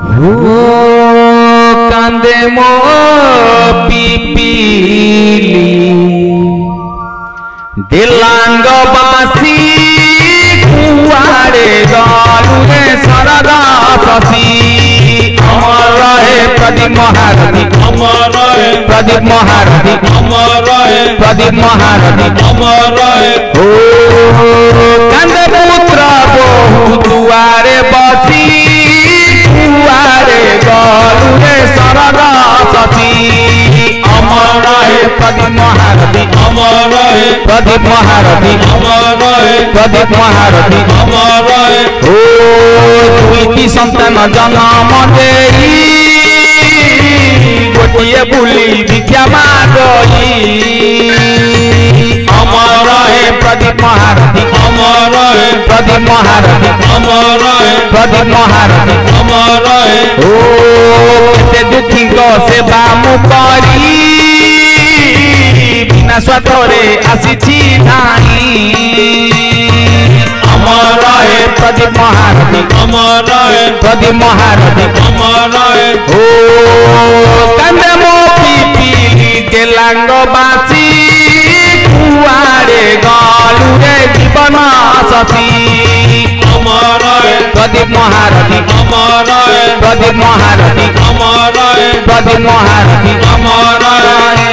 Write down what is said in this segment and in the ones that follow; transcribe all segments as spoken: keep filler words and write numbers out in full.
हो कांदे मो पिपीली दिलांग बासी कुआरे गलु रे सरदा शशि अमर रहे प्रदीप महारथी अमर रहे प्रदीप महारथी अमर रहे प्रदीप महारथी अमर रहे हो कांदे पुत्र बहु दुआरे बसी कुआरे गलु रे सरदा शशि अमर रहे प्रदीप महारथी अमर रहे प्रदीप महारथी अमर रहे प्रदीप महारथी अमर रहे ओ दुईटी संतान जन्म देई गोटिए बुली भिक्षा मागई अमर रहे प्रदीप महारथी अमर रहे प्रदीप महारथी अमर रहे प्रदीप महारथी अमर रहे ओ केते दुखी को सेवा मु करी बिना स्वार्थरे आसीछि नाही अमर रहे प्रदीप महारथी अमर रहे प्रदीप महारथी अमर रहे ओ कांदे मो पिपीली दिलांग बासी कुआरे गलु रे जीवन शशि अमर रहे प्रदीप महारथी अमर रहे प्रदीप महारथी अमर रहे प्रदीप महारथी अमर रहे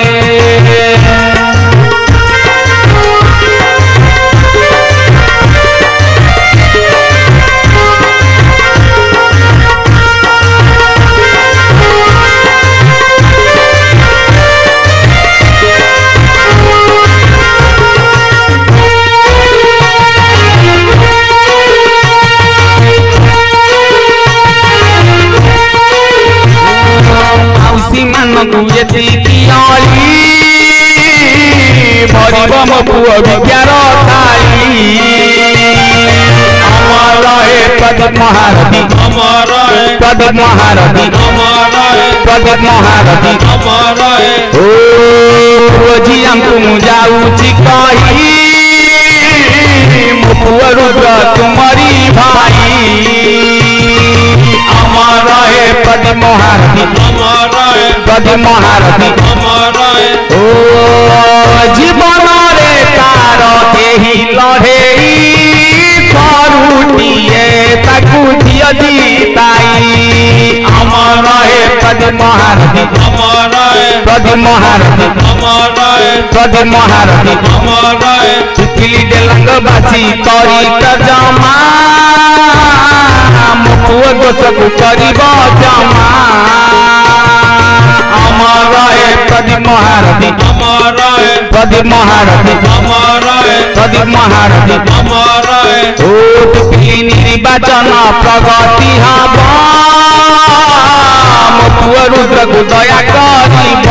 गुयती कियाली मरिब मो पुओ विज्ञान थाली अमर रहे प्रदीप महारथी अमर रहे प्रदीप महारथी अमर रहे प्रदीप महारथी अमर रहे ओ रोजी हमको जाऊची कही मो पुओ रुद्र तुम्हारी भाई अमर रहे प्रदीप महारथी अमर रहे प्रदीप महारथी अमर रहे ओ जीवन रे तार केही लढेई करुटिए ताकू दिय जीताई अमर रहे प्रदीप महारथी अमर रहे प्रदीप महारथी अमर रहे प्रदीप महारथी अमर रहे पिपीली दिलांग बासी करी त जमा मुपुओ गोसकु करिब जमा अमर रहे प्रदीप महारथी अमर रहे प्रदीप महारथी अमर रहे प्रदीप महारथी अमर रहे ओ पिपीली निर्वाचन प्रगति हब मो पुओ रुद्र को दया करिब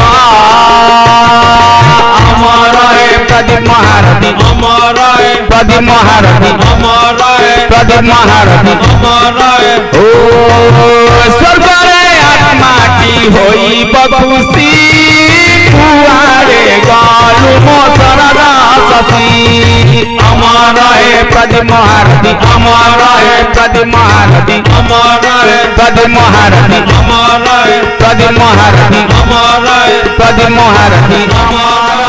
अमर रहे प्रदीप महारथी अमर रहे प्रदीप महारथी अमर रहे प्रदीप महारथी अमर रहे ओ स्वर्ग रे आत्मा की होई बखुशी कुआरे गलु मो सरदा शशि अमर रहे प्रदीप महारथी अमर रहे प्रदीप महारथी अमर रहे प्रदीप महारथी अमर रहे प्रदीप महारथी अमर रहे प्रदीप महारथी अमर